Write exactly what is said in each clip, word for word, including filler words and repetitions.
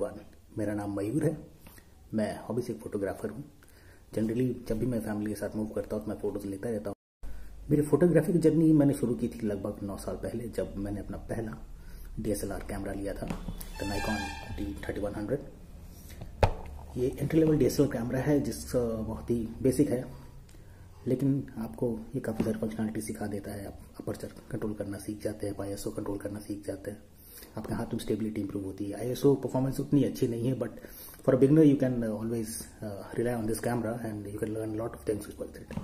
Everyone, मेरा नाम मयूर है। मैं हॉबी से एक फ़ोटोग्राफ़र हूँ। जनरली जब भी मैं फैमिली के साथ मूव करता हूँ तो मैं फ़ोटोज़ लेता रहता हूँ। मेरी फ़ोटोग्राफी की जर्नी मैंने शुरू की थी लगभग नौ साल पहले, जब मैंने अपना पहला D S L R camera लिया था, the Nikon D thirty one hundred. ये entry level D S L R camera है जिसका बहुत ही बेसिक है, लेकिन आपको ये काफ़ी सारी फंक्शनलिटी सिखा देता है। आप अपर्चर कंट्रोल करना सीख जाते हैं, आई एस ओ कंट्रोल करना सीख जाते हैं, आपके हाथ में स्टेबिलिटी इंप्रूव होती है। आई एस ओ परफॉर्मेंस उतनी अच्छी नहीं है, but for a beginner you can always rely on this camera and you can learn lot of things with it.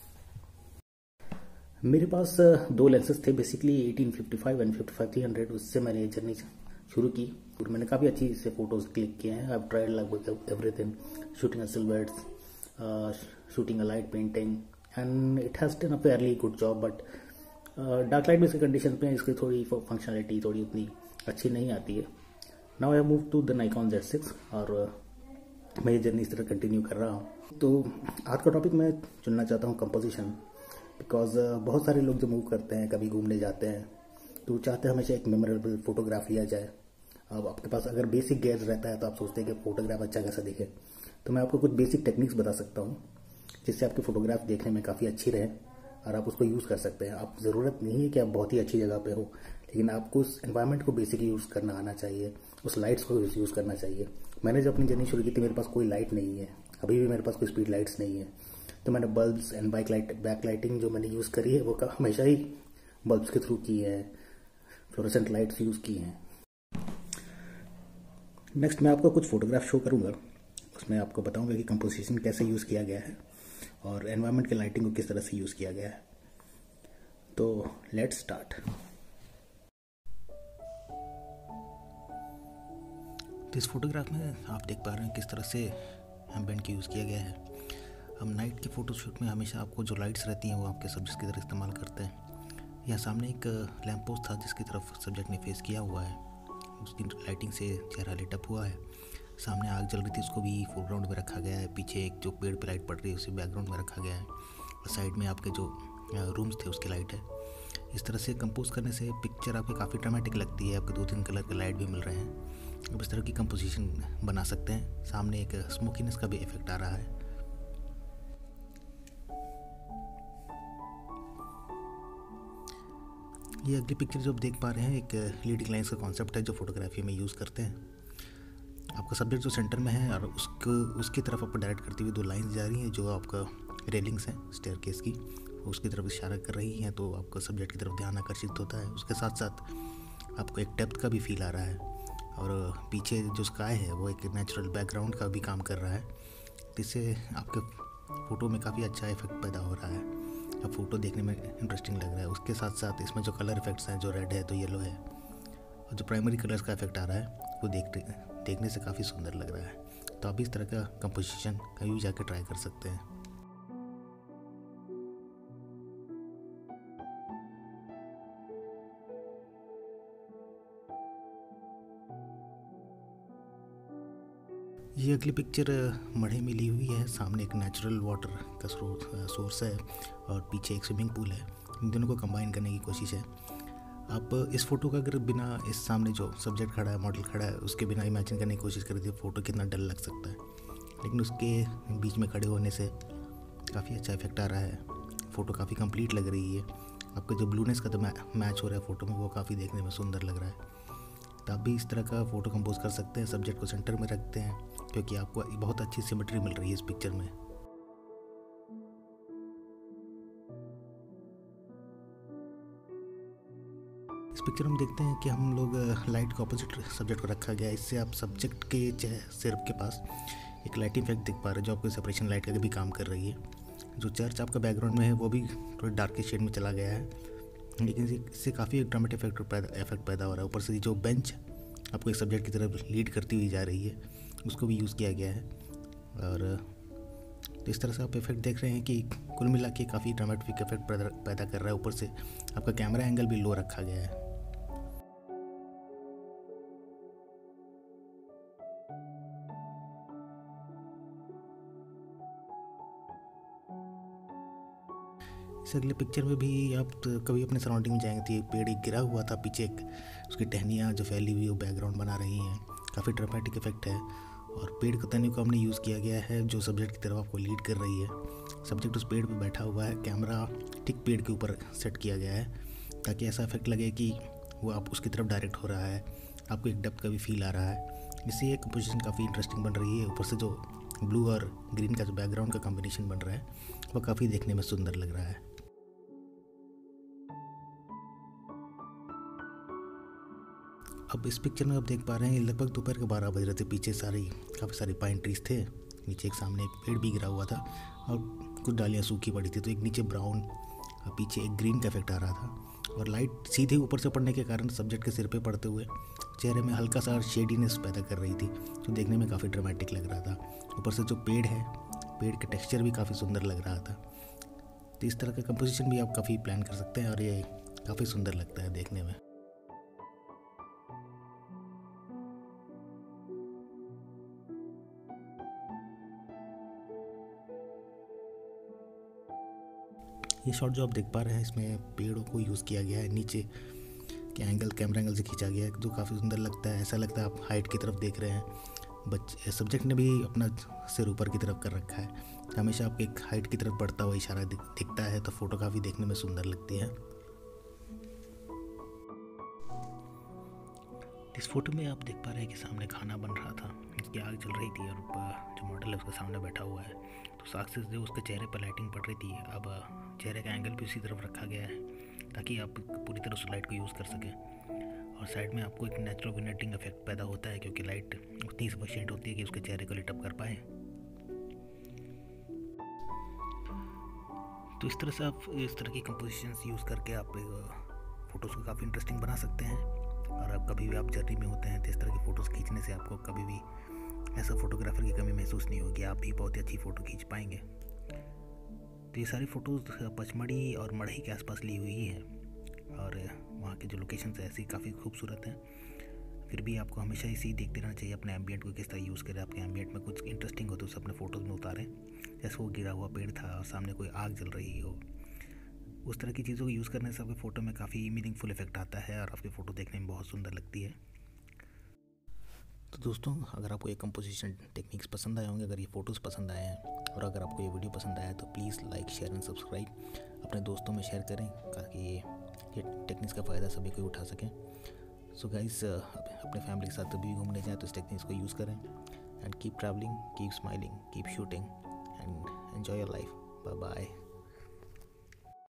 मेरे पास uh, दो लेंसेज थे basically, eighteen fifty five and fifty five three hundred. उससे मैंने ये journey शुरू की और मैंने काफ़ी अच्छी से फोटोज क्लिक किए हैं। आई ट्राइड लगभग everything, shooting a silhouettes, shooting a light painting, and it has done a fairly good job. But dark light में इसके कंडीशन में इसकी थोड़ी फंक्शनलिटी थोड़ी उतनी अच्छी नहीं आती है। Now I move to the Nikon Z six और uh, मैं ये जर्नी इस तरह कंटिन्यू कर रहा हूँ। तो आज का टॉपिक मैं चुनना चाहता हूँ कंपोजिशन, बिकॉज uh, बहुत सारे लोग जो मूव करते हैं, कभी घूमने जाते हैं, तो चाहते हैं हमेशा एक मेमोरेबल फोटोग्राफ लिया जाए। अब आपके पास अगर बेसिक गेयर्स रहता है तो आप सोचते हैं कि फोटोग्राफ अच्छा कैसा दिखे। तो मैं आपको कुछ बेसिक टेक्निक्स बता सकता हूँ जिससे आपकी फोटोग्राफ देखने में काफ़ी अच्छी रहे और आप उसको यूज़ कर सकते हैं। आप ज़रूरत नहीं है कि आप बहुत ही अच्छी जगह पे हो, लेकिन आपको उस एनवायरनमेंट को बेसिकली यूज़ करना आना चाहिए, उस लाइट्स को यूज़ करना चाहिए। मैंने जब अपनी जर्नी शुरू की थी मेरे पास कोई लाइट नहीं है, अभी भी मेरे पास कोई स्पीड लाइट्स नहीं है, तो मैंने bulbs and bike light back lighting जो मैंने यूज़ करी है वो हमेशा ही बल्ब्स के थ्रू की है, फ्लोरेसेंट लाइट्स यूज़ की हैं। नेक्स्ट मैं आपको कुछ फोटोग्राफ शो करूँगा, उसमें आपको बताऊँगा कि कंपोजिशन कैसे यूज़ किया गया है और एनवायरनमेंट के लाइटिंग को किस तरह से यूज़ किया गया है। तो लेट्स स्टार्ट। तो इस फोटोग्राफ में आप देख पा रहे हैं किस तरह से एम्बिएंट की यूज़ किया गया है। हम नाइट की फ़ोटोशूट में हमेशा आपको जो लाइट्स रहती हैं वो आपके सब्जेक्ट की तरह इस्तेमाल करते हैं। यहाँ सामने एक लैंप पोस्ट था जिसकी तरफ सब्जेक्ट ने फेस किया हुआ है, उसकी लाइटिंग से चेहरा लिटअप हुआ है। सामने आग जल रही थी, उसको भी फोरग्राउंड में रखा गया है। पीछे एक जो पेड़ पे लाइट पड़ रही है उसे बैकग्राउंड में रखा गया है और साइड में आपके जो रूम्स थे उसकी लाइट है। इस तरह से कंपोज करने से पिक्चर आपकी काफ़ी ड्रामेटिक लगती है, आपके दो तीन कलर के लाइट भी मिल रहे हैं। अब इस तरह की कंपोजिशन बना सकते हैं। सामने एक स्मोकीनेस का भी इफेक्ट आ रहा है। ये अगली पिक्चर जो आप देख पा रहे हैं एक लीडिंग लाइन्स का कॉन्सेप्ट है जो फोटोग्राफी में यूज़ करते हैं। आपका सब्जेक्ट जो सेंटर में है और उसको उसकी तरफ आपको डायरेक्ट करती हुई दो लाइंस जा रही हैं जो आपका रेलिंग्स हैं स्टेयरकेस की, उसकी तरफ इशारा कर रही हैं, तो आपका सब्जेक्ट की तरफ ध्यान आकर्षित होता है। उसके साथ साथ आपको एक डेप्थ का भी फील आ रहा है और पीछे जो स्काई है वो एक नेचुरल बैकग्राउंड का भी काम कर रहा है, जिससे आपके फ़ोटो में काफ़ी अच्छा इफेक्ट पैदा हो रहा है। अब फ़ोटो देखने में इंटरेस्टिंग लग रहा है। उसके साथ साथ इसमें जो कलर इफेक्ट्स हैं, जो रेड है तो येलो है और जो प्राइमरी कलर्स का इफेक्ट आ रहा है वो देख देखने से काफ़ी सुंदर लग रहा है। तो आप इस तरह का कंपोजिशन कहीं भी जाकर ट्राई कर सकते हैं। ये अगली पिक्चर मढ़े में ली हुई है। सामने एक नेचुरल वाटर का सोर्स है और पीछे एक स्विमिंग पूल है। इन दोनों को कंबाइन करने की कोशिश है। आप इस फ़ोटो का अगर बिना इस सामने जो सब्जेक्ट खड़ा है, मॉडल खड़ा है, उसके बिना इमेजिन करने की कोशिश करें तो फ़ोटो कितना डल लग सकता है, लेकिन उसके बीच में खड़े होने से काफ़ी अच्छा इफेक्ट आ रहा है। फ़ोटो काफ़ी कंप्लीट लग रही है। आपका जो ब्लूनेस का तो मैच हो रहा है फ़ोटो में वो काफ़ी देखने में सुंदर लग रहा है। तो आप भी इस तरह का फ़ोटो कंपोज कर सकते हैं। सब्जेक्ट को सेंटर में रखते हैं क्योंकि आपको बहुत अच्छी सिमेट्री मिल रही है इस पिक्चर में। इस पिक्चर में देखते हैं कि हम लोग लाइट को अपोजिट सब्जेक्ट को रखा गया है। इससे आप सब्जेक्ट के सिर के पास एक लाइट इफेक्ट देख पा रहे हैं जो आपको सेपरेशन लाइट का भी काम कर रही है। जो चर्च आपका बैकग्राउंड में है वो भी थोड़ी डार्क शेड में चला गया है, लेकिन इससे काफ़ी एक ड्रामेटिक इफेक्ट पैदा इफेक्ट पैदा हो रहा है। ऊपर से जो बेंच आपको एक सब्जेक्ट की तरफ लीड करती हुई जा रही है उसको भी यूज़ किया गया है। और तो इस तरह से आप इफेक्ट देख रहे हैं कि कुल मिला के काफ़ी ड्रामेटिक इफेक्ट पैदा कर रहा है। ऊपर से आपका कैमरा एंगल भी लो रखा गया है। इस अगले पिक्चर में भी आप कभी अपने सराउंडिंग में जाएंगे तो एक पेड़ एक गिरा हुआ था, पीछे एक उसकी टहनियाँ जो फैली हुई वो बैकग्राउंड बना रही हैं। काफ़ी ड्रामेटिक इफेक्ट है। और पेड़ की तने को हमने यूज़ किया गया है जो सब्जेक्ट की तरफ आपको लीड कर रही है। सब्जेक्ट उस पेड़ पे बैठा हुआ है, कैमरा ठीक पेड़ के ऊपर सेट किया गया है ताकि ऐसा इफेक्ट लगे कि वो आप उसकी तरफ डायरेक्ट हो रहा है, आपको एक डेप्थ का भी फील आ रहा है। इससे ये कंपोजिशन काफ़ी इंटरेस्टिंग बन रही है। ऊपर से जो ब्लू और ग्रीन का जो बैकग्राउंड का कॉम्बिनेशन बन रहा है वो काफ़ी देखने में सुंदर लग रहा है। अब इस पिक्चर में आप देख पा रहे हैं लगभग दोपहर के बारह बज रहे थे। पीछे सारी काफ़ी सारी पाइन ट्रीज थे, नीचे एक सामने एक पेड़ भी गिरा हुआ था और कुछ डालियाँ सूखी पड़ी थी, तो एक नीचे ब्राउन और पीछे एक ग्रीन का इफेक्ट आ रहा था। और लाइट सीधे ऊपर से पड़ने के कारण सब्जेक्ट के सिर पे पड़ते हुए चेहरे में हल्का सा शेडीनेस पैदा कर रही थी, जो देखने में काफ़ी ड्रामेटिक लग रहा था। ऊपर से जो पेड़ है, पेड़ का टेक्सचर भी काफ़ी सुंदर लग रहा था। तो इस तरह का कंपोजिशन भी आप काफ़ी प्लान कर सकते हैं और ये काफ़ी सुंदर लगता है देखने में। ये शॉट जो आप देख पा रहे हैं इसमें पेड़ों को यूज़ किया गया है, नीचे के एंगल कैमरा एंगल से खींचा गया है जो काफ़ी सुंदर लगता है। ऐसा लगता है आप हाइट की तरफ देख रहे हैं। बच्चे सब्जेक्ट ने भी अपना सिर ऊपर की तरफ कर रखा है, हमेशा आपको एक हाइट की तरफ बढ़ता हुआ इशारा दिख, दिखता है, तो फोटो काफ़ी देखने में सुंदर लगती है। इस फोटो में आप देख पा रहे हैं कि सामने खाना बन रहा था, इसकी आग जल रही थी और जो मॉडल है उसके सामने बैठा हुआ है, तो साथ से जो उसके चेहरे पर लाइटिंग पड़ रही थी। अब चेहरे का एंगल भी उसी तरफ रखा गया है ताकि आप पूरी तरह उस लाइट को यूज़ कर सकें। और साइड में आपको एक नेचुरल विनेटिंग इफेक्ट पैदा होता है क्योंकि लाइट उतनी सफिशिएंट होती है कि उसके चेहरे को लिट अप कर पाए। तो इस तरह से आप इस तरह की कंपोजिशंस यूज़ करके आप फ़ोटोज़ को काफ़ी इंटरेस्टिंग बना सकते हैं। और अब कभी भी आप जर्नी में होते हैं तो इस तरह की फ़ोटोज़ खींचने से आपको कभी भी ऐसा फोटोग्राफर की कमी महसूस नहीं होगी, आप भी बहुत ही अच्छी फ़ोटो खींच पाएंगे। तो ये सारी फ़ोटोज़ पचमढ़ी और मढ़ई के आसपास ली हुई हैं और वहाँ के जो लोकेशंस है ऐसी काफ़ी खूबसूरत हैं। फिर भी आपको हमेशा इसी देखते रहना चाहिए, अपने एम्बियंट को किस तरह यूज़ करें। आपके एम्बियंट में कुछ इंटरेस्टिंग हो तो उसे अपने फ़ोटोज़ में उतारें, जैसे वो गिरा हुआ पेड़ था और सामने कोई आग जल रही हो। उस तरह की चीज़ों को यूज़ करने से आपके फ़ोटो में काफ़ी मीनिंगफुल इफेक्ट आता है और आपकी फ़ोटो देखने में बहुत सुंदर लगती है। तो दोस्तों, अगर आपको ये कंपोजिशन टेक्निक्स पसंद आए होंगे, अगर ये फ़ोटोज़ पसंद आए हैं और अगर आपको ये वीडियो पसंद आया तो please like share and subscribe अपने दोस्तों में शेयर करें ताकि ये ये टेक्निक्स का फ़ायदा सभी कोई उठा सकें। सो गाइस, अपने फैमिली के साथ कभी भी घूमने जाएँ तो इस टेक्निक्स को यूज़ करें and keep travelling, keep smiling, keep shooting and enjoy your life. Bye bye.